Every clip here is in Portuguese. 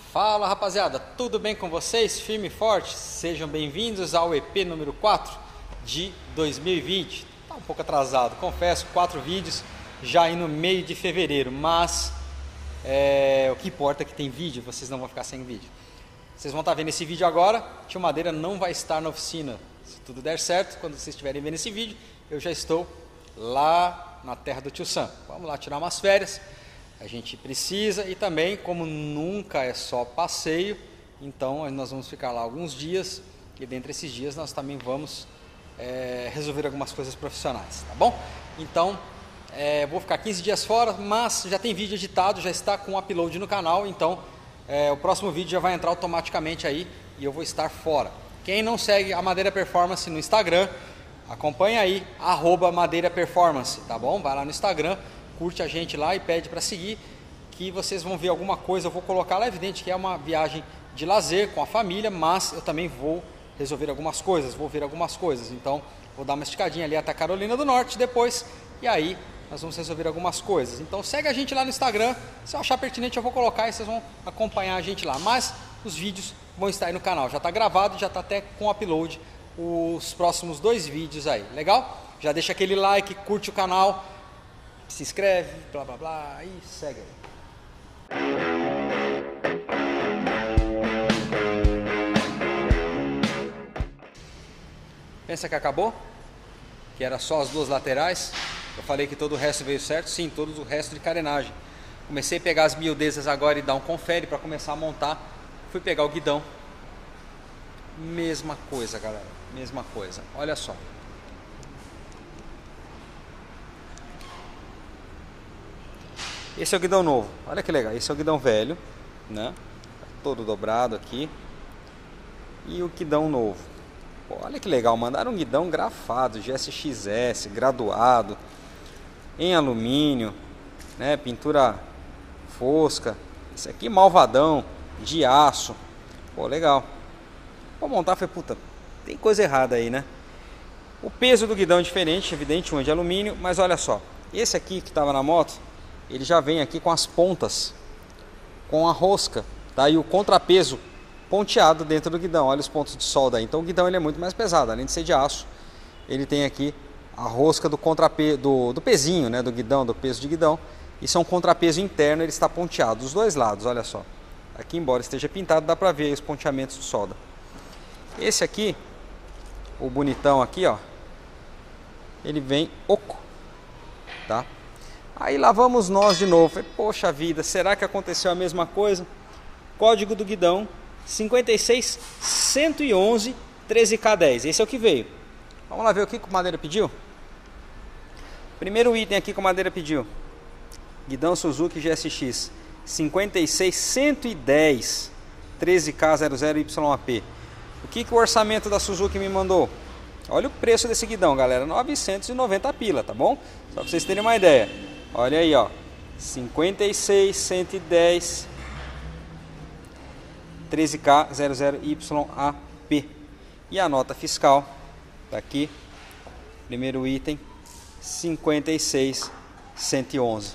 Fala rapaziada, tudo bem com vocês? Firme e forte? Sejam bem-vindos ao EP número 4 de 2020. Tá um pouco atrasado, confesso, 4 vídeos já aí no meio de fevereiro, mas o que importa é que tem vídeo, vocês não vão ficar sem vídeo. Vocês vão estar vendo esse vídeo agora, Tio Madeira não vai estar na oficina. Se tudo der certo, quando vocês estiverem vendo esse vídeo, eu já estou lá na terra do Tio Sam. Vamos lá tirar umas férias. A gente precisa e também, como nunca é só passeio, então nós vamos ficar lá alguns dias e dentre esses dias nós também vamos resolver algumas coisas profissionais, tá bom? Então, vou ficar 15 dias fora, mas já tem vídeo editado, já está com upload no canal, então o próximo vídeo já vai entrar automaticamente aí e eu vou estar fora. Quem não segue a Madeira Performance no Instagram, acompanha aí, @madeiraperformance, tá bom? Vai lá no Instagram, curte a gente lá e pede para seguir, que vocês vão ver alguma coisa. Eu vou colocar lá, é evidente que é uma viagem de lazer com a família, mas eu também vou resolver algumas coisas, vou ver algumas coisas. Então, vou dar uma esticadinha ali até Carolina do Norte depois, e aí nós vamos resolver algumas coisas. Então, segue a gente lá no Instagram, se eu achar pertinente eu vou colocar e vocês vão acompanhar a gente lá. Mas os vídeos vão estar aí no canal, já está gravado, já está até com upload os próximos 2 vídeos aí, legal? Já deixa aquele like, curte o canal, se inscreve, blá blá blá, e segue aí. Pensa que acabou? Que era só as 2 laterais? Eu falei que todo o resto veio certo? Sim, todo o resto de carenagem. Comecei a pegar as miudezas agora e dar um confere para começar a montar. Fui pegar o guidão. Mesma coisa, galera, mesma coisa. Olha só. Esse é o guidão novo, olha que legal, esse é o guidão velho, né? Todo dobrado aqui. E o guidão novo. Pô, olha que legal, mandaram um guidão grafado, GSX-S, graduado, em alumínio, né? Pintura fosca. Esse aqui malvadão, de aço. Pô, legal. Vou montar, foi puta, tem coisa errada aí, né? O peso do guidão é diferente, evidente, um é de alumínio, mas olha só. Esse aqui que estava na moto, ele já vem aqui com as pontas, com a rosca, tá? E o contrapeso ponteado dentro do guidão. Olha os pontos de solda aí. Então o guidão ele é muito mais pesado, além de ser de aço, ele tem aqui a rosca do contrapeso, do pezinho, né? Do guidão, do peso de guidão. Isso é um contrapeso interno, ele está ponteado dos 2 lados, olha só. Aqui, embora esteja pintado, dá pra ver aí os ponteamentos de solda. Esse aqui, o bonitão aqui, ó, ele vem oco, tá? Aí lá vamos nós de novo. Falei, poxa vida, será que aconteceu a mesma coisa? Código do guidão 56111 13K10. Esse é o que veio. Vamos lá ver o que a Madeira pediu? Primeiro item aqui que a Madeira pediu. Guidão Suzuki GSX 56110 13K00YAP. O que o orçamento da Suzuki me mandou? Olha o preço desse guidão, galera. 990 pila, tá bom? Só pra vocês terem uma ideia. Olha aí, ó, 56110 13K00YAP. E a nota fiscal tá aqui. Primeiro item 56111.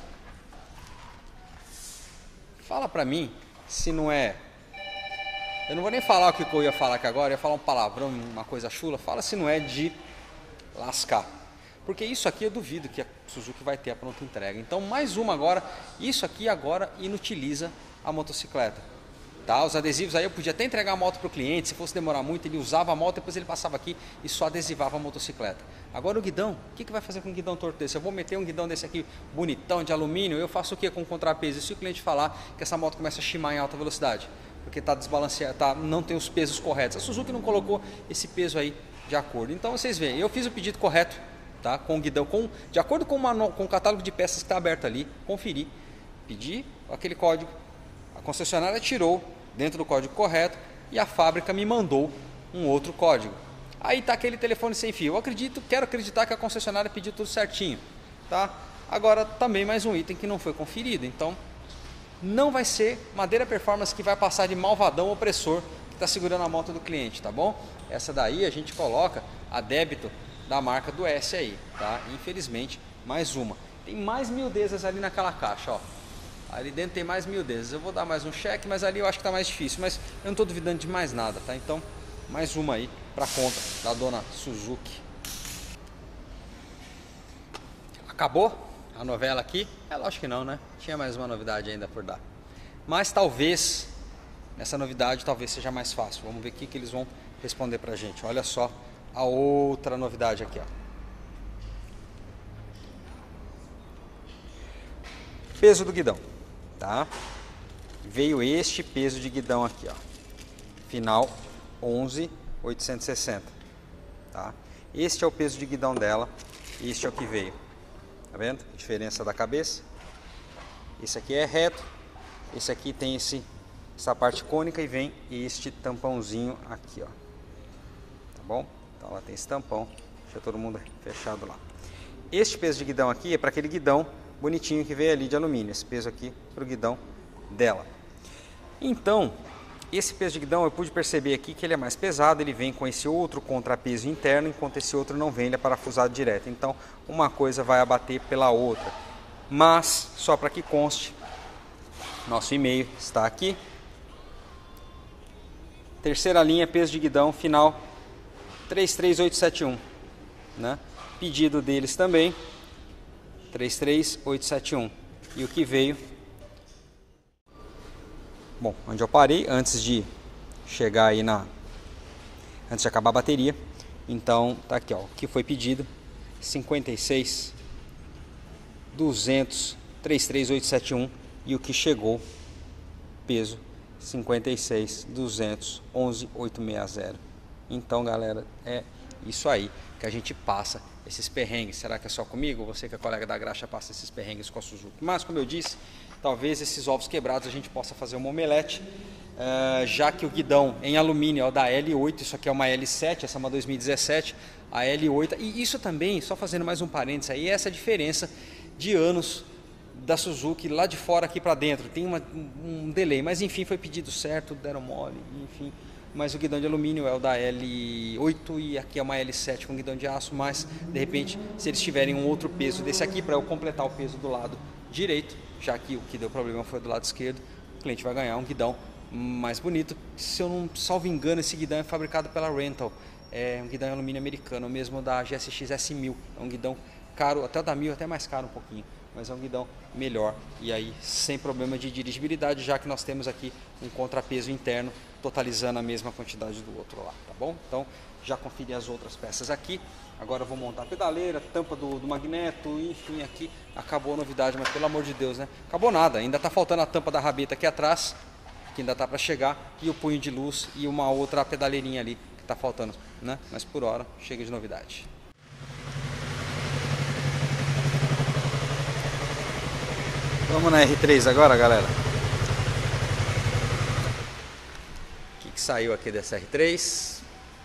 Fala pra mim se não é. Eu não vou nem falar o que eu ia falar aqui agora, eu ia falar um palavrão, uma coisa chula. Fala se não é de lascar. Porque isso aqui eu duvido que a Suzuki vai ter a pronta entrega. Então mais uma agora, isso aqui agora inutiliza a motocicleta. Tá? Os adesivos aí eu podia até entregar a moto para o cliente, se fosse demorar muito ele usava a moto, depois ele passava aqui e só adesivava a motocicleta. Agora o guidão, o que vai fazer com um guidão torto desse? Eu vou meter um guidão desse aqui bonitão de alumínio, eu faço o que com o contrapeso? E se o cliente falar que essa moto começa a chimar em alta velocidade? Porque está desbalanceado, não tem os pesos corretos. A Suzuki não colocou esse peso aí de acordo. Então vocês veem, eu fiz o pedido correto. Tá? Com o guidão, de acordo com o catálogo de peças que está aberto ali, conferi, pedi aquele código, a concessionária tirou dentro do código correto e a fábrica me mandou um outro código. Aí está aquele telefone sem fio. Eu quero acreditar que a concessionária pediu tudo certinho. Tá? Agora também mais um item que não foi conferido. Então não vai ser Madeira Performance que vai passar de malvadão opressor que está segurando a moto do cliente, tá bom? Essa daí a gente coloca a débito da marca do S aí, tá? Infelizmente, mais uma. Tem mais miudezas ali naquela caixa, ó. Ali dentro tem mais miudezas. Eu vou dar mais um cheque, mas ali eu acho que está mais difícil. Mas eu não estou duvidando de mais nada, tá? Então, mais uma aí para conta da dona Suzuki. Acabou a novela aqui? É lógico que não, né? Tinha mais uma novidade ainda por dar. Mas talvez, nessa novidade, talvez seja mais fácil. Vamos ver o que eles vão responder pra gente. Olha só a outra novidade aqui, ó. Peso do guidão, tá? Veio este peso de guidão aqui, ó. Final 11.860, tá? Este é o peso de guidão dela. Este é o que veio. Tá vendo? A diferença da cabeça. Esse aqui é reto. Esse aqui tem essa parte cônica e vem este tampãozinho aqui, ó. Tá bom? Então ela tem esse tampão. Deixa todo mundo fechado lá. Este peso de guidão aqui é para aquele guidão bonitinho que veio ali de alumínio. Esse peso aqui para o guidão dela. Então, esse peso de guidão eu pude perceber aqui que ele é mais pesado. Ele vem com esse outro contrapeso interno, enquanto esse outro não vem, ele é parafusado direto. Então, uma coisa vai abater pela outra. Mas, só para que conste, nosso e-mail está aqui. Terceira linha, peso de guidão, final 33871, né? Pedido deles também 33871. E o que veio? Bom, onde eu parei antes de chegar aí antes de acabar a bateria. Então tá aqui, ó, o que foi pedido 56.200 33871 e o que chegou peso 56.200 11.860. Então, galera, é isso aí que a gente passa esses perrengues. Será que é só comigo ou você que é colega da graxa passa esses perrengues com a Suzuki? Mas, como eu disse, talvez esses ovos quebrados a gente possa fazer uma omelete, já que o guidão em alumínio é o da L8, isso aqui é uma L7, essa é uma 2017, a L8, e isso também, só fazendo mais um parênteses aí, essa diferença de anos da Suzuki lá de fora aqui para dentro, tem um delay, mas enfim, foi pedido certo, deram mole, enfim. Mas o guidão de alumínio é o da L8 e aqui é uma L7 com guidão de aço, mas de repente se eles tiverem um outro peso desse aqui para eu completar o peso do lado direito, já que o que deu problema foi do lado esquerdo, o cliente vai ganhar um guidão mais bonito. Se eu não salvo engano, esse guidão é fabricado pela Rental, é um guidão em alumínio americano, mesmo da GSX S1000, é um guidão caro, até o da 1000 até mais caro um pouquinho, mas é um guidão melhor e aí sem problema de dirigibilidade, já que nós temos aqui um contrapeso interno totalizando a mesma quantidade do outro lá, tá bom? Então já conferi as outras peças aqui. Agora eu vou montar a pedaleira, tampa do magneto, enfim, aqui acabou a novidade, mas pelo amor de Deus, né? Acabou nada, ainda tá faltando a tampa da rabeta aqui atrás, que ainda tá para chegar, e o punho de luz e uma outra pedaleirinha ali que tá faltando, né? Mas por hora chega de novidade. Vamos na R3 agora, galera. O que saiu aqui dessa R3?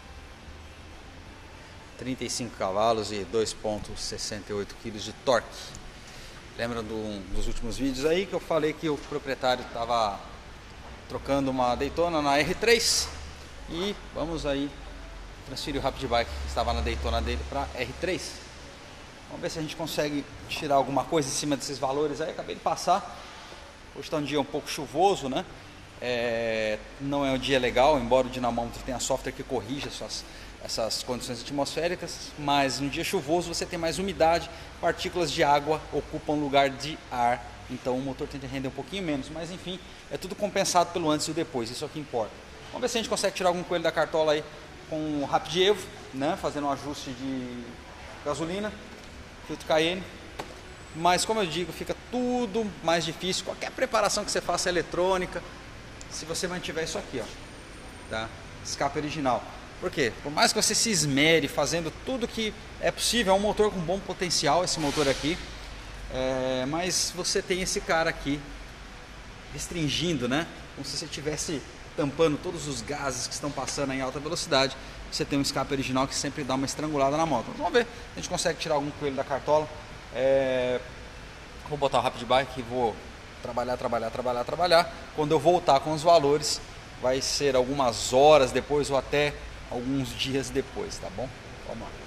35 cavalos e 2,68 kg de torque. Lembra dos últimos vídeos aí que eu falei que o proprietário estava trocando uma Daytona na R3? E vamos aí transferir o Rapid Bike que estava na Daytona dele para R3. Vamos ver se a gente consegue tirar alguma coisa em cima desses valores aí. Acabei de passar. Hoje está um dia um pouco chuvoso, né? Não é um dia legal, embora o dinamômetro tenha software que corrija essas condições atmosféricas, mas no dia chuvoso você tem mais umidade, partículas de água ocupam lugar de ar, então o motor tende a render um pouquinho menos, mas enfim, é tudo compensado pelo antes e o depois, isso é o que importa. Vamos ver se a gente consegue tirar algum coelho da cartola aí com o Rapid Evo, né? Fazendo um ajuste de gasolina, filtro Cayenne, mas como eu digo, fica tudo mais difícil. Qualquer preparação que você faça eletrônica, se você mantiver isso aqui, ó, tá? Escape original. Por quê? Por mais que você se esmere fazendo tudo que é possível, é um motor com bom potencial, esse motor aqui, mas você tem esse cara aqui restringindo, né? Como se você estivesse tampando todos os gases que estão passando em alta velocidade. Você tem um escape original que sempre dá uma estrangulada na moto. Vamos ver se a gente consegue tirar algum coelho da cartola. Vou botar o Rapid Bike e vou trabalhar. Quando eu voltar com os valores, vai ser algumas horas depois ou até alguns dias depois, tá bom? Vamos lá.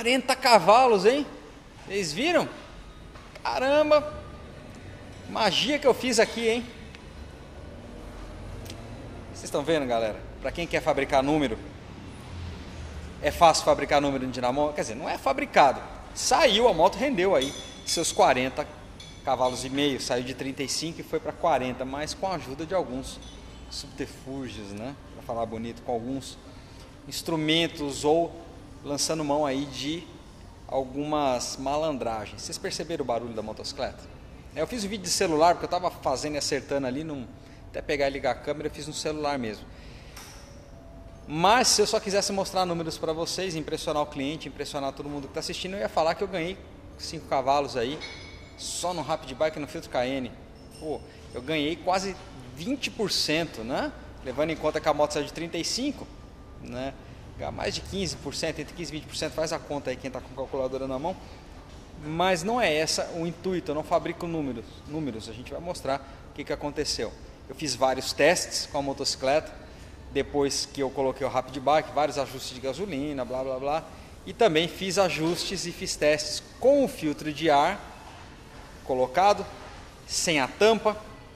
40 cavalos, hein? Vocês viram? Caramba! Magia que eu fiz aqui, hein? Vocês estão vendo, galera? Para quem quer fabricar número, é fácil fabricar número no dinamômetro? Quer dizer, não é fabricado. Saiu, a moto rendeu aí seus 40 cavalos e meio. Saiu de 35 e foi para 40, mas com a ajuda de alguns subterfúgios, né? Para falar bonito, com alguns instrumentos ou lançando mão aí de algumas malandragens. Vocês perceberam o barulho da motocicleta? Eu fiz um vídeo de celular, porque eu estava fazendo e acertando ali, até pegar e ligar a câmera, eu fiz no celular mesmo. Mas se eu só quisesse mostrar números para vocês, impressionar o cliente, impressionar todo mundo que está assistindo, eu ia falar que eu ganhei 5 cavalos aí, só no Rapid Bike e no filtro KN. Pô, eu ganhei quase 20%, né? Levando em conta que a moto saiu de 35, né? Mais de 15%, entre 15 e 20%, faz a conta aí quem está com a calculadora na mão. Mas não é esse o intuito, eu não fabrico números, a gente vai mostrar o que aconteceu. Eu fiz vários testes com a motocicleta, depois que eu coloquei o Rapid Bike, vários ajustes de gasolina, blá blá blá, e também fiz ajustes e fiz testes com o filtro de ar colocado, sem a tampa,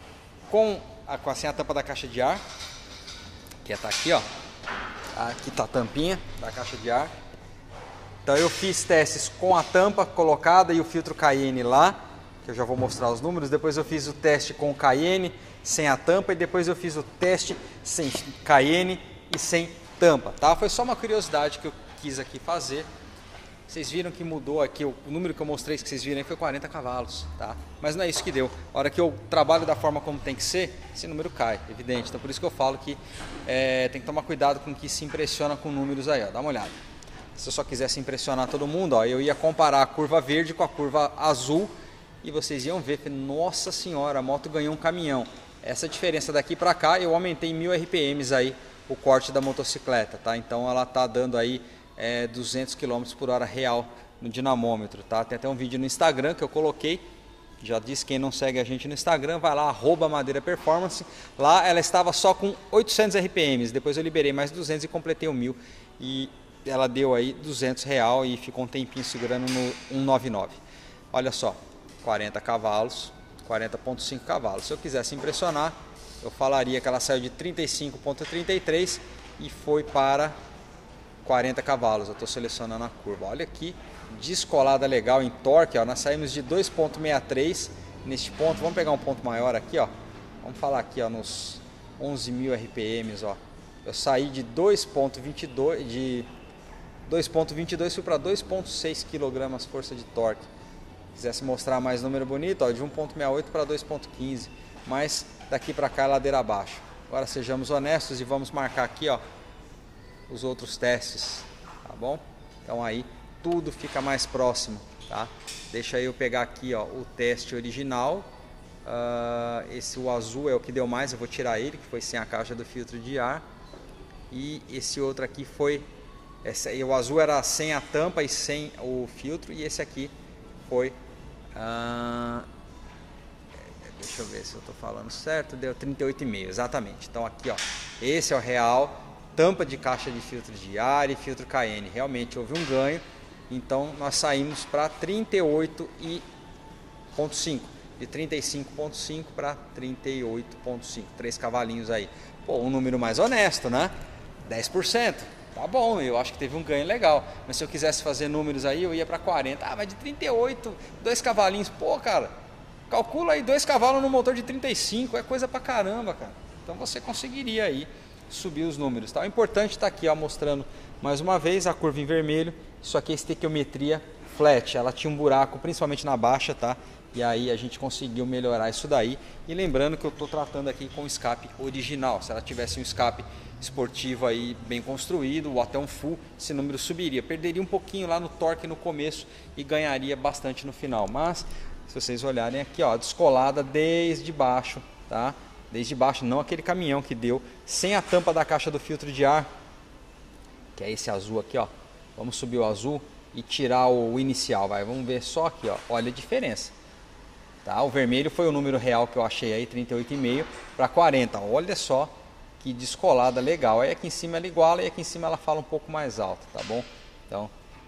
sem a tampa da caixa de ar, que está aqui, ó. Aqui está a tampinha da caixa de ar. Então eu fiz testes com a tampa colocada e o filtro Cayenne lá, que eu já vou mostrar os números. Depois eu fiz o teste com o Cayenne sem a tampa e depois eu fiz o teste sem Cayenne e sem tampa, tá? Foi só uma curiosidade que eu quis aqui fazer. Vocês viram que mudou aqui, o número que eu mostrei que vocês viram aí foi 40 cavalos, tá? Mas não é isso que deu. A hora que eu trabalho da forma como tem que ser, esse número cai, evidente. Então por isso que eu falo que tem que tomar cuidado com o que se impressiona com números aí, ó. Dá uma olhada. Se eu só quisesse impressionar todo mundo, ó, eu ia comparar a curva verde com a curva azul e vocês iam ver, nossa senhora, a moto ganhou um caminhão. Essa diferença daqui para cá, eu aumentei 1000 RPMs aí o corte da motocicleta, tá? Então ela tá dando aí 200 km por hora real no dinamômetro, tá? Tem até um vídeo no Instagram que eu coloquei, já disse, quem não segue a gente no Instagram, vai lá, @madeiraperformance. Lá ela estava só com 800 RPMs, depois eu liberei mais 200 e completei o 1000 e ela deu aí 200 real e ficou um tempinho segurando no 199. Olha só, 40 cavalos, 40.5 cavalos. Se eu quisesse impressionar, eu falaria que ela saiu de 35.33 e foi para 40 cavalos. Eu estou selecionando a curva. Olha aqui, descolada legal em torque, ó. Nós saímos de 2.63 neste ponto. Vamos pegar um ponto maior aqui, ó. Vamos falar aqui, ó, nos 11.000 RPMs, ó. Eu saí de 2.22 fui para 2.6 kg força de torque. Se quisesse mostrar mais número bonito, ó, de 1.68 para 2.15, mas daqui para cá é ladeira abaixo. Agora sejamos honestos e vamos marcar aqui, ó, os outros testes, tá bom? Então aí tudo fica mais próximo, tá? Deixa eu pegar aqui, ó, o teste original. O azul é o que deu mais, eu vou tirar ele, que foi sem a caixa do filtro de ar. E esse outro aqui foi, o azul era sem a tampa e sem o filtro, e esse aqui foi, deixa eu ver se eu estou falando certo, deu 38,5, exatamente. Então aqui, ó, esse é o real, tampa de caixa de filtro de ar e filtro KN, realmente houve um ganho, então nós saímos para 38,5, de 35,5 para 38,5, 3 cavalinhos aí. Pô, um número mais honesto, né? 10%. Tá bom, eu acho que teve um ganho legal. Mas se eu quisesse fazer números aí, eu ia para 40. Mas de 38, 2 cavalinhos. Pô, cara, calcula aí 2 cavalos no motor de 35. É coisa pra caramba, cara. Então você conseguiria aí subir os números, tá? O importante está aqui, ó, mostrando mais uma vez a curva em vermelho. Isso aqui é estequiometria flat. Ela tinha um buraco, principalmente na baixa, tá? E aí a gente conseguiu melhorar isso daí. E lembrando que eu estou tratando aqui com escape original. Se ela tivesse um escape esportivo aí bem construído, ou até um full, esse número subiria. Perderia um pouquinho lá no torque no começo e ganharia bastante no final. Mas se vocês olharem aqui, ó, descolada desde baixo, tá? Desde baixo, não aquele caminhão que deu, sem a tampa da caixa do filtro de ar, que é esse azul aqui, ó. Vamos subir o azul e tirar o inicial, vai. Vamos ver só aqui, ó. Olha a diferença. Tá? O vermelho foi o número real que eu achei aí, 38,5 para 40. Olha só que descolada legal. Aí aqui em cima ela iguala e aqui em cima ela fala um pouco mais alto, tá bom? Então,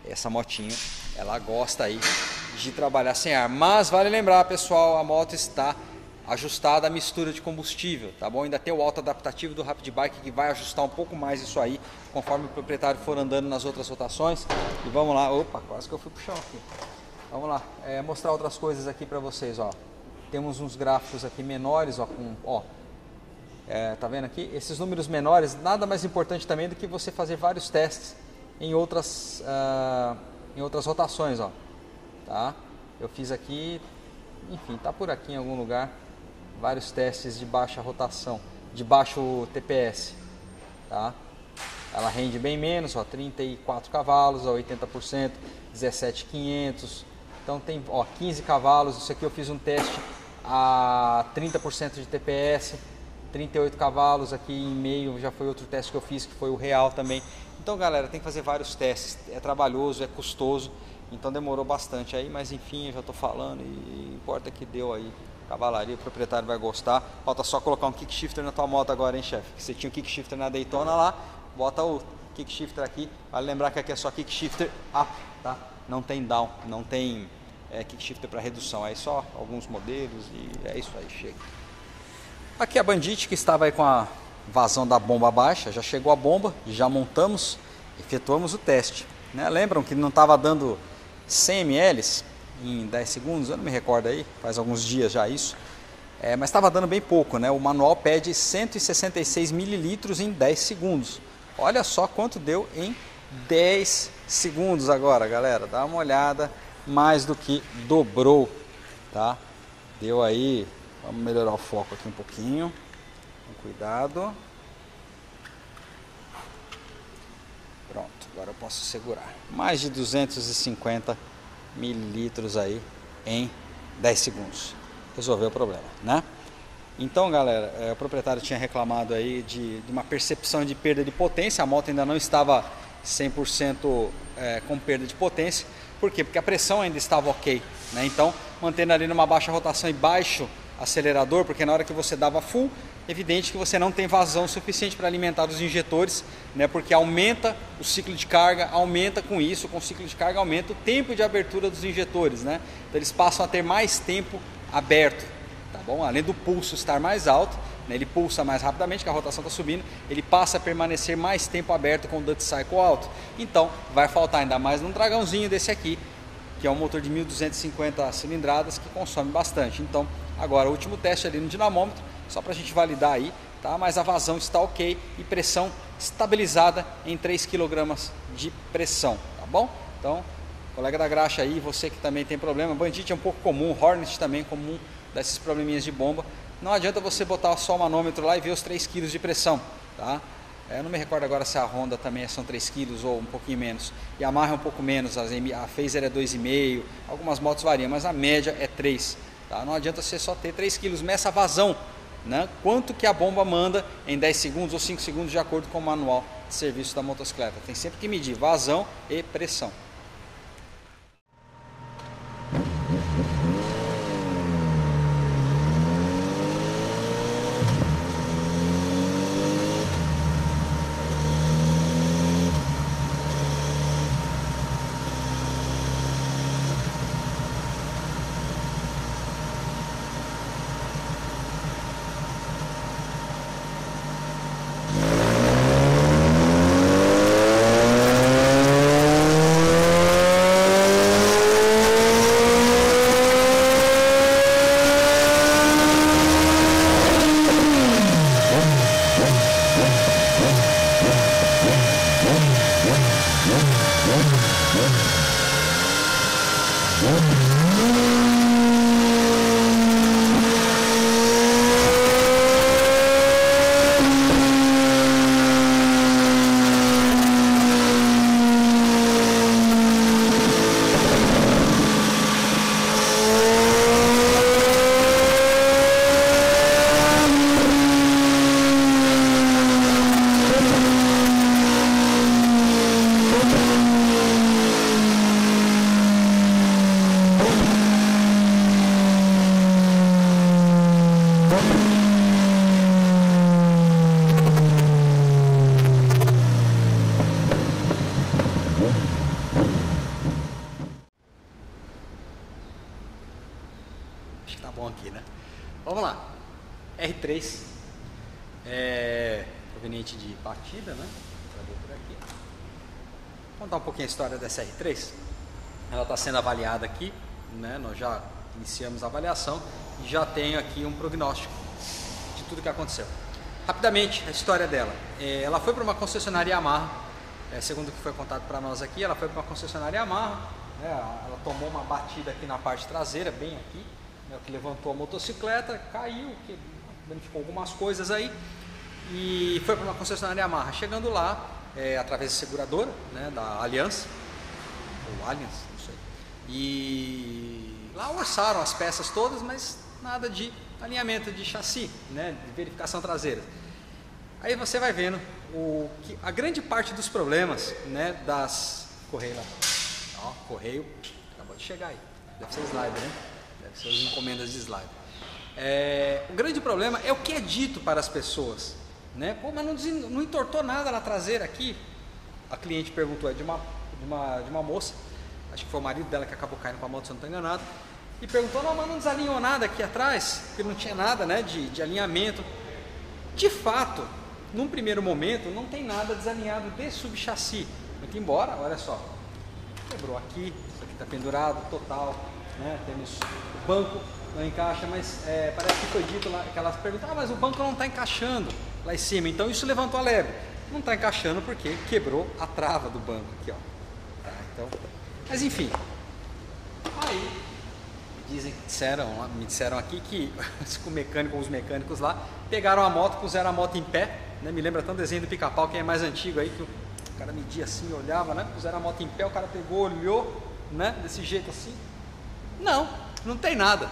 essa motinha, ela gosta aí de trabalhar sem ar. Mas vale lembrar, pessoal, a moto está ajustada à mistura de combustível, tá bom? Ainda tem o auto adaptativo do Rapid Bike que vai ajustar um pouco mais isso aí, conforme o proprietário for andando nas outras rotações. E vamos lá, opa, quase que eu fui pro chão aqui. Vamos lá, mostrar outras coisas aqui para vocês, ó. Temos uns gráficos aqui menores, ó, tá vendo aqui? Esses números menores, nada mais importante também do que você fazer vários testes em outras rotações, ó. Tá? Eu fiz aqui, enfim, tá por aqui em algum lugar, vários testes de baixa rotação, de baixo TPS, tá? Ela rende bem menos, ó, 34 cavalos, ó, 80%, 17.500. Então tem, ó, 15 cavalos. Isso aqui eu fiz um teste a 30% de TPS, 38 cavalos aqui em meio, já foi outro teste que eu fiz, que foi o real também. Então, galera, tem que fazer vários testes, é trabalhoso, é custoso, então demorou bastante aí, mas enfim, eu já tô falando e importa que deu aí cavalaria, o proprietário vai gostar. Falta só colocar um kick shifter na tua moto agora, hein, chefe? Você tinha o kick shifter na Daytona lá, bota o kick shifter aqui. Vale lembrar que aqui é só kick shifter up, tá? Não tem down, não tem kick shifter para redução, aí só alguns modelos e é isso aí, chega. Aqui a Bandit que estava aí com a vazão da bomba baixa, já chegou a bomba, já montamos, efetuamos o teste, né? Lembram que não estava dando 100 ml em 10 segundos, eu não me recordo aí, faz alguns dias já isso, mas estava dando bem pouco, né? O manual pede 166 mililitros em 10 segundos. Olha só quanto deu em 10 segundos agora, galera, dá uma olhada, mais do que dobrou, tá? Deu aí, vamos melhorar o foco aqui um pouquinho, com cuidado. Pronto, agora eu posso segurar. Mais de 250 mililitros aí em 10 segundos. Resolveu o problema, né? Então, galera, o proprietário tinha reclamado aí de uma percepção de perda de potência. A moto ainda não estava 100% com perda de potência. Por quê? Porque a pressão ainda estava ok, né? Então, mantendo ali numa baixa rotação e baixo acelerador, porque na hora que você dava full, evidente que você não tem vazão suficiente para alimentar os injetores, né? Porque aumenta o ciclo de carga, aumenta com isso, com o ciclo de carga aumenta o tempo de abertura dos injetores, né? Então eles passam a ter mais tempo aberto, tá bom? Além do pulso estar mais alto, né? Ele pulsa mais rapidamente, que a rotação está subindo, ele passa a permanecer mais tempo aberto com o duty cycle alto. Então vai faltar ainda mais num dragãozinho desse aqui, que é um motor de 1250 cilindradas que consome bastante. Então agora o último teste ali no dinamômetro, só para a gente validar aí, tá? Mas a vazão está ok e pressão estabilizada em 3 kg de pressão, tá bom? Então, colega da graxa aí, você que também tem problema, Bandit é um pouco comum, Hornet também é comum, dá esses probleminhas de bomba. Não adianta você botar só o manômetro lá e ver os 3 kg de pressão, tá? Eu não me recordo agora se a Honda também são 3 kg ou um pouquinho menos. Yamaha é um pouco menos, a Phaser é 2,5, algumas motos variam, mas a média é 3. Tá? Não adianta você só ter 3 kg, meça a vazão, né? Quanto que a bomba manda em 10 segundos ou 5 segundos de acordo com o manual de serviço da motocicleta. Tem sempre que medir vazão e pressão. SR3, proveniente de batida, né? Por aqui. Vou contar um pouquinho a história da SR3. Ela está sendo avaliada aqui, né? Nós já iniciamos a avaliação e já tenho aqui um prognóstico de tudo que aconteceu. Rapidamente, a história dela. Ela foi para uma concessionária Yamaha, segundo o que foi contado para nós aqui, ela foi para uma concessionária Yamaha, né? Ela tomou uma batida aqui na parte traseira, bem aqui, né? O que levantou a motocicleta, caiu, danificou algumas coisas aí, e foi para uma concessionária Yamaha. Chegando lá, através de seguradora, né? Da Aliança, ou Allianz, não sei, e lá orçaram as peças todas, mas nada de alinhamento de chassi, né, de verificação traseira. Aí você vai vendo que a grande parte dos problemas, né, das correio lá, ó, correio acabou de chegar aí, deve ser slider, né? Deve ser as encomendas de slider. O grande problema é o que é dito para as pessoas, né? Pô, mas não entortou nada na traseira aqui. A cliente perguntou, de uma moça, acho que foi o marido dela que acabou caindo com a moto, se eu não estou enganado. E perguntou, não, mas não desalinhou nada aqui atrás, porque não tinha nada, né, de alinhamento. De fato, num primeiro momento, não tem nada desalinhado de subchassi. Muito embora, olha só, quebrou aqui, isso aqui está pendurado, total, né, temos o banco, não encaixa, mas parece que foi dito lá, que elas perguntam, mas o banco não está encaixando lá em cima, então isso levantou a lebre. Não está encaixando porque quebrou a trava do banco aqui, ó. Tá, então, mas enfim, aí... me disseram aqui que os mecânicos lá pegaram a moto, puseram a moto em pé, né? Me lembra tanto o desenho do Pica-Pau, quem é mais antigo aí, que o cara media assim, olhava, né? Puseram a moto em pé, o cara pegou, olhou, né? Desse jeito assim. Não tem nada.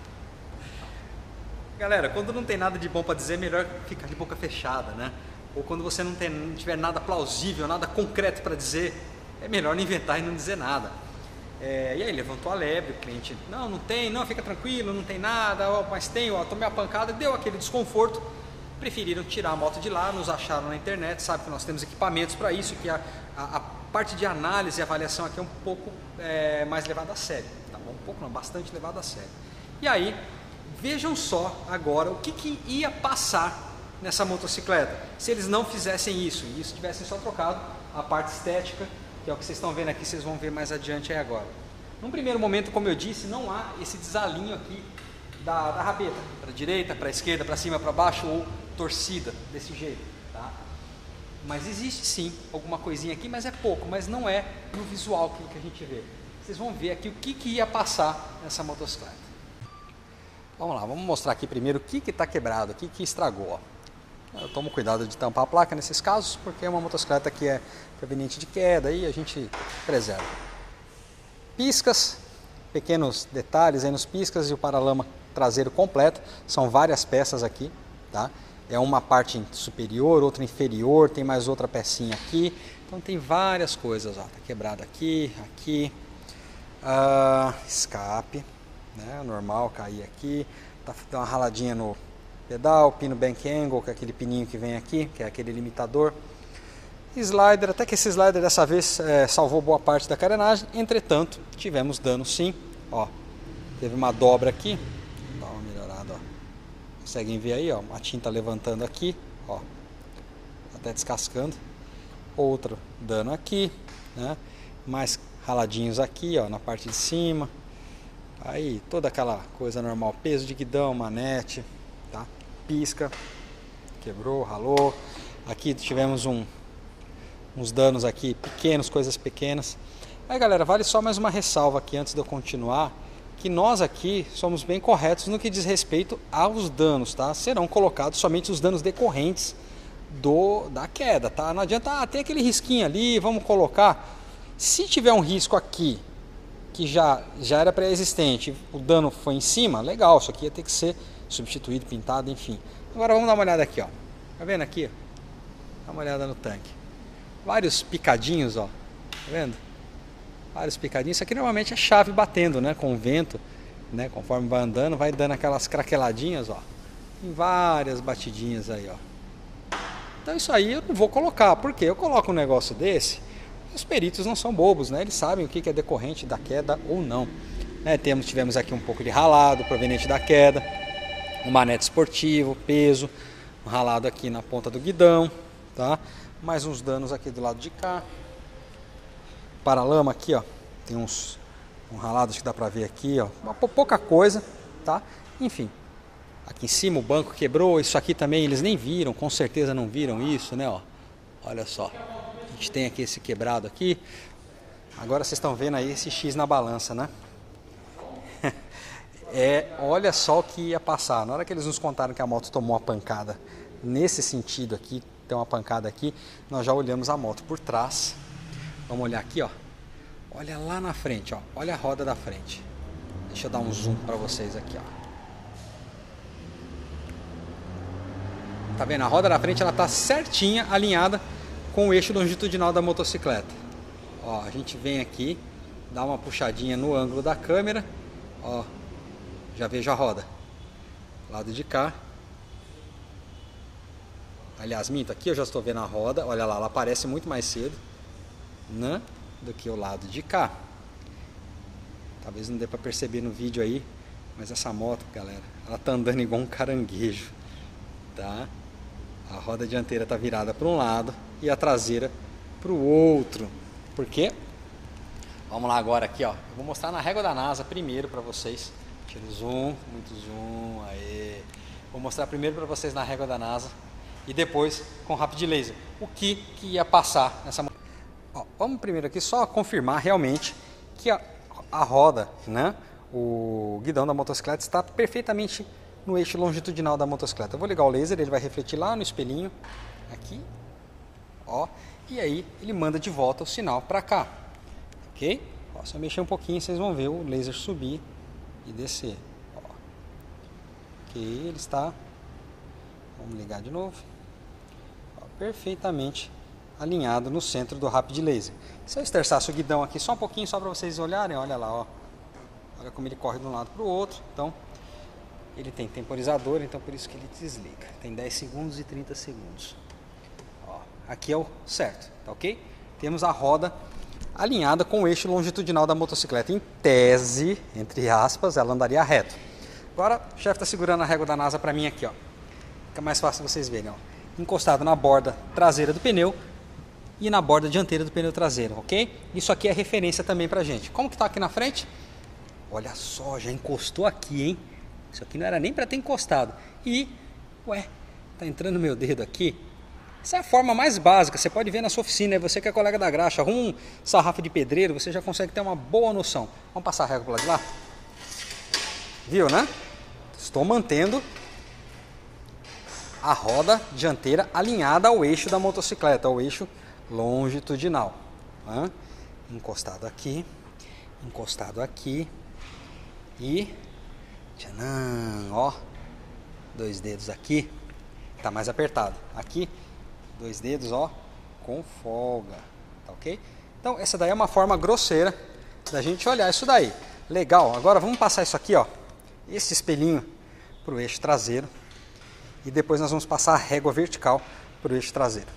Galera, quando não tem nada de bom para dizer, é melhor ficar de boca fechada, né? Ou quando você não tiver nada plausível, nada concreto para dizer, é melhor não inventar e não dizer nada. E aí levantou a lebre, o cliente, não tem, não, fica tranquilo, não tem nada, mas tem, tomei a pancada, deu aquele desconforto, preferiram tirar a moto de lá, nos acharam na internet, sabe que nós temos equipamentos para isso, que a parte de análise e avaliação aqui é um pouco mais levada a sério, tá bom? Um pouco não, bastante levada a sério. E aí, vejam só agora o que ia passar nessa motocicleta, se eles não fizessem isso, e isso tivessem só trocado a parte estética, que é o que vocês estão vendo aqui, vocês vão ver mais adiante aí agora. Num primeiro momento, como eu disse, não há esse desalinho aqui da rabeta, para a direita, para a esquerda, para cima, para baixo, ou torcida, desse jeito, tá? Mas existe sim alguma coisinha aqui, mas é pouco, mas não é no visual que a gente vê. Vocês vão ver aqui o que ia passar nessa motocicleta. Vamos lá, vamos mostrar aqui primeiro o que está quebrado, o que estragou, ó. Eu tomo cuidado de tampar a placa nesses casos, porque é uma motocicleta que é proveniente de queda e a gente preserva. Piscas, pequenos detalhes aí nos piscas e o paralama traseiro completo, são várias peças aqui, tá? É uma parte superior, outra inferior, tem mais outra pecinha aqui, então tem várias coisas, ó, tá quebrado aqui, escape, né, normal, cair aqui, dá uma raladinha no pedal, pino bank angle, que é aquele pininho que vem aqui, que é aquele limitador. Slider, até que esse slider dessa vez salvou boa parte da carenagem, entretanto, tivemos dano sim, ó, teve uma dobra aqui, dá uma melhorada, ó, conseguem ver aí, ó, a tinta levantando aqui, ó, até descascando, outro dano aqui, né, mais raladinhos aqui, ó, na parte de cima, aí toda aquela coisa normal, peso de guidão, manete, tá? Pisca, quebrou, ralou. Aqui tivemos uns danos aqui pequenos, coisas pequenas. Aí galera, vale só mais uma ressalva aqui antes de eu continuar, que nós aqui somos bem corretos no que diz respeito aos danos, tá? Serão colocados somente os danos decorrentes da queda, tá? Não adianta, tem aquele risquinho ali, vamos colocar. Se tiver um risco aqui que já era pré-existente, o dano foi em cima, legal, isso aqui ia ter que ser substituído, pintado, enfim. Agora vamos dar uma olhada aqui, ó. Tá vendo aqui? Dá uma olhada no tanque. Vários picadinhos, ó. Tá vendo? Vários picadinhos. Isso aqui normalmente é chave batendo, né? Com o vento, né? Conforme vai andando, vai dando aquelas craqueladinhas, ó. Tem várias batidinhas aí, ó. Então isso aí eu não vou colocar. Por quê? Eu coloco um negócio desse, os peritos não são bobos, né? Eles sabem o que é decorrente da queda ou não. Tivemos aqui um pouco de ralado proveniente da queda. um manete esportivo, peso, um ralado aqui na ponta do guidão, tá? Mais uns danos aqui do lado de cá. Paralama aqui, ó, tem um ralado que dá pra ver aqui, ó, pouca coisa, tá? Enfim, aqui em cima o banco quebrou, isso aqui também eles nem viram, com certeza não viram isso, né, ó. Olha só, a gente tem aqui esse quebrado aqui. Agora vocês estão vendo aí esse X na balança, né? Olha só o que ia passar. Na hora que eles nos contaram que a moto tomou uma pancada nesse sentido aqui, tem uma pancada aqui, nós já olhamos a moto por trás. Vamos olhar aqui, ó. Olha lá na frente, ó. Olha a roda da frente. Deixa eu dar um zoom para vocês aqui, ó. Tá vendo? A roda da frente ela tá certinha, alinhada com o eixo longitudinal da motocicleta. Ó, a gente vem aqui, dá uma puxadinha no ângulo da câmera, ó. Já vejo a roda. Lado de cá. Aliás, minto, aqui eu já estou vendo a roda. Olha lá, ela aparece muito mais cedo, né, do que o lado de cá. Talvez não dê para perceber no vídeo aí, mas essa moto, galera, ela tá andando igual um caranguejo, tá? A roda dianteira tá virada para um lado e a traseira para o outro. Por quê? Vamos lá agora aqui, ó. Eu vou mostrar na régua da NASA primeiro para vocês. Tira o zoom, muito zoom, aí. Vou mostrar primeiro para vocês na régua da NASA e depois com Rapid Laser o que ia passar nessa moto. Ó, vamos primeiro aqui só confirmar realmente que a roda, né, o guidão da motocicleta está perfeitamente no eixo longitudinal da motocicleta. Eu vou ligar o laser, ele vai refletir lá no espelhinho, aqui, ó, e aí ele manda de volta o sinal para cá, ok? Ó, se eu mexer um pouquinho, vocês vão ver o laser subir e descer. Ó. Ok, ele está, vamos ligar de novo, ó, perfeitamente alinhado no centro do Rapid Laser. Se eu esterçasse o guidão aqui só um pouquinho, só para vocês olharem, olha lá, ó. Olha como ele corre de um lado para o outro. Então, ele tem temporizador, então por isso que ele desliga. Tem 10 segundos e 30 segundos. Ó, aqui é o certo, tá ok? Temos a roda alinhada com o eixo longitudinal da motocicleta. Em tese, entre aspas, ela andaria reto. Agora, o chefe está segurando a régua da NASA para mim aqui, ó. Fica mais fácil vocês verem, ó. Encostado na borda traseira do pneu e na borda dianteira do pneu traseiro, ok? Isso aqui é referência também pra gente. Como que tá aqui na frente? Olha só, já encostou aqui, hein? Isso aqui não era nem para ter encostado. E, ué, tá entrando meu dedo aqui. Essa é a forma mais básica, você pode ver na sua oficina, né? Você que é colega da graxa, arruma um sarrafo de pedreiro, você já consegue ter uma boa noção. Vamos passar a régua pro lado de lá? Viu, né? Estou mantendo a roda dianteira alinhada ao eixo da motocicleta, ao eixo longitudinal. Né? Encostado aqui e tchanã, ó, 2 dedos aqui, tá mais apertado, aqui 2 dedos, ó, com folga, tá ok? Então essa daí é uma forma grosseira da gente olhar isso daí. Legal, agora vamos passar isso aqui, ó, esse espelhinho pro eixo traseiro e depois nós vamos passar a régua vertical pro eixo traseiro.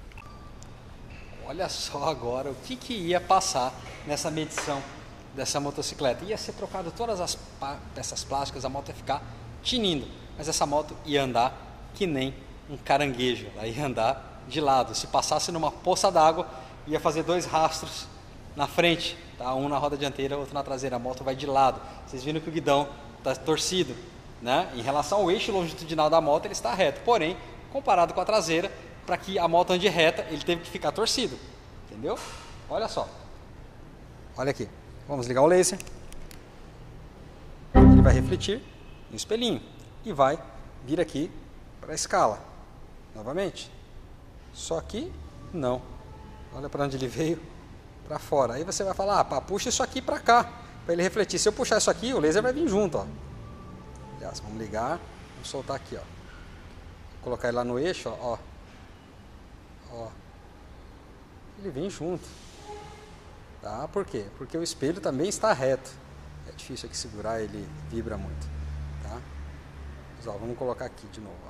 Olha só agora o que ia passar nessa medição dessa motocicleta. Ia ser trocado todas as peças plásticas, a moto ia ficar tinindo, mas essa moto ia andar que nem um caranguejo, ela ia andar de lado. Se passasse numa poça d'água, ia fazer 2 rastros na frente, tá? Um na roda dianteira, outro na traseira. A moto vai de lado. Vocês viram que o guidão está torcido, né? Em relação ao eixo longitudinal da moto, ele está reto, porém, comparado com a traseira, para que a moto ande reta, ele teve que ficar torcido, entendeu? Olha só, olha aqui, vamos ligar o laser, ele vai refletir no espelhinho e vai vir aqui para a escala, novamente, só que não, olha para onde ele veio, para fora, aí você vai falar, ah, pá, puxa isso aqui para cá, para ele refletir. Se eu puxar isso aqui, o laser vai vir junto, ó. Aliás, vamos ligar, vamos soltar aqui, ó, vou colocar ele lá no eixo, ó. Ó, ele vem junto, tá? Por quê? Porque o espelho também está reto. É difícil aqui segurar, ele vibra muito, tá? Mas, ó, vamos colocar aqui de novo,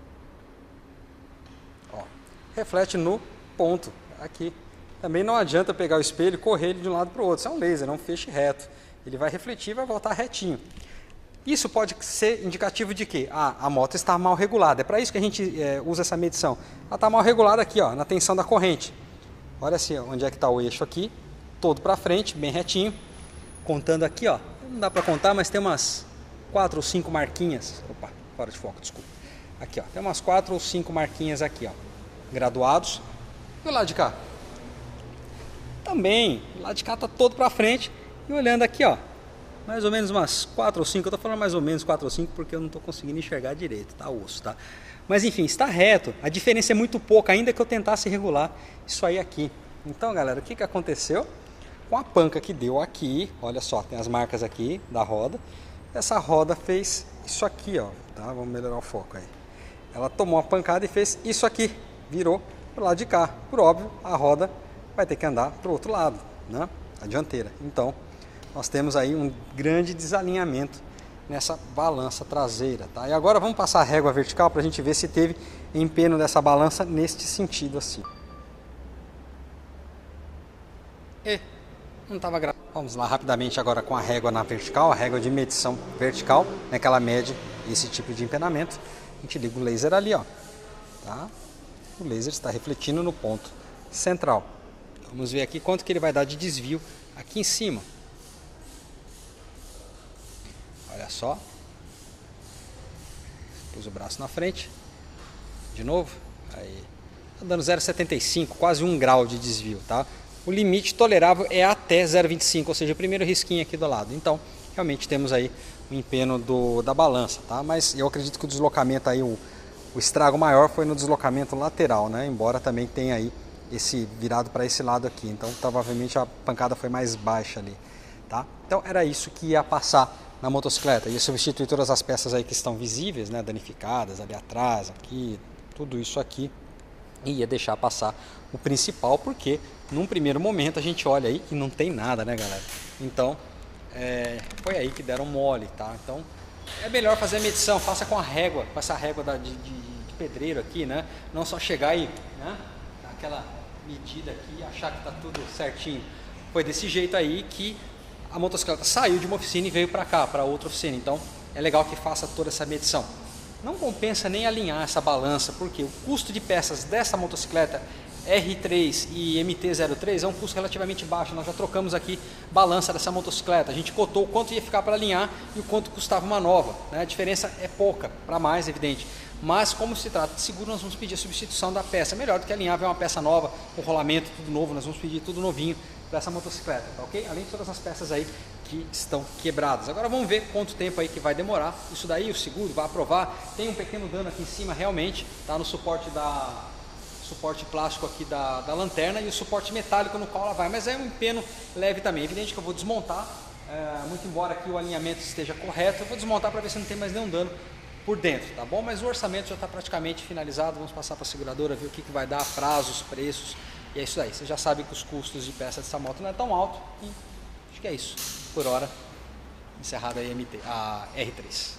ó. Reflete no ponto, aqui. Também não adianta pegar o espelho e correr ele de um lado para o outro. Isso é um laser, é um feixe reto. Ele vai refletir e vai voltar retinho. Isso pode ser indicativo de que a moto está mal regulada. É para isso que a gente usa essa medição. Ela está mal regulada aqui, ó, na tensão da corrente. Olha assim, ó, onde é que está o eixo aqui, todo para frente, bem retinho. Contando aqui, ó, não dá para contar, mas tem umas 4 ou 5 marquinhas. Opa, fora de foco, desculpa. Aqui, ó, tem umas 4 ou 5 marquinhas aqui, ó, graduados. E o lado de cá? Também, o lado de cá está todo para frente. E olhando aqui, ó, mais ou menos umas 4 ou 5, eu estou falando mais ou menos 4 ou 5 porque eu não estou conseguindo enxergar direito, tá, osso, tá? Mas enfim, está reto, a diferença é muito pouca, ainda que eu tentasse regular isso aí aqui. Então, galera, o que aconteceu? Com a panca que deu aqui, olha só, tem as marcas aqui da roda, essa roda fez isso aqui, ó, tá? Vamos melhorar o foco aí. Ela tomou a pancada e fez isso aqui, virou pro lado de cá. Por óbvio, a roda vai ter que andar pro outro lado, né? A dianteira. Então, nós temos aí um grande desalinhamento nessa balança traseira, tá? E agora vamos passar a régua vertical para a gente ver se teve empenho dessa balança neste sentido assim. E não estava gravando. Vamos lá rapidamente agora com a régua na vertical, a régua de medição vertical, né, que ela mede esse tipo de empenamento. A gente liga o laser ali, ó, tá? O laser está refletindo no ponto central. Vamos ver aqui quanto que ele vai dar de desvio aqui em cima. Olha só. Pus o braço na frente. De novo. Aí. Tá dando 0,75, quase 1 grau de desvio, tá? O limite tolerável é até 0,25, ou seja, o primeiro risquinho aqui do lado. Então, realmente temos aí o empenho da balança, tá? Mas eu acredito que o deslocamento aí, o estrago maior foi no deslocamento lateral, né? Embora também tenha aí esse virado para esse lado aqui. Então, provavelmente a pancada foi mais baixa ali, tá? Então, era isso que ia passar na motocicleta. Ia substituir todas as peças aí que estão visíveis, né? Danificadas ali atrás, aqui, tudo isso aqui. E ia deixar passar o principal, porque num primeiro momento a gente olha aí e não tem nada, né, galera? Então, foi aí que deram mole, tá? Então, é melhor fazer a medição, faça com a régua, com essa régua de pedreiro aqui, né? Não só chegar e, né, dar aquela medida aqui e achar que tá tudo certinho. Foi desse jeito aí que a motocicleta saiu de uma oficina e veio para cá, para outra oficina. Então, é legal que faça toda essa medição. Não compensa nem alinhar essa balança, porque o custo de peças dessa motocicleta R3 e MT-03 é um custo relativamente baixo. Nós já trocamos aqui balança dessa motocicleta. A gente cotou o quanto ia ficar para alinhar e o quanto custava uma nova, né? A diferença é pouca, para mais, evidente. Mas como se trata de seguro, nós vamos pedir a substituição da peça. Melhor do que alinhar, ver uma peça nova, com rolamento, tudo novo. Nós vamos pedir tudo novinho para essa motocicleta, tá ok? Além de todas as peças aí que estão quebradas. Agora vamos ver quanto tempo aí que vai demorar. Isso daí o seguro vai aprovar. Tem um pequeno dano aqui em cima realmente, tá? No suporte plástico aqui da lanterna e o suporte metálico no qual ela vai, mas é um empeno leve também. Evidente que eu vou desmontar, muito embora aqui o alinhamento esteja correto, eu vou desmontar para ver se não tem mais nenhum dano por dentro, tá bom? Mas o orçamento já está praticamente finalizado. Vamos passar para a seguradora, ver o que vai dar, prazos, preços, e é isso aí. Você já sabe que os custos de peça dessa moto não é tão alto, e acho que é isso. Por hora, encerrada a R3.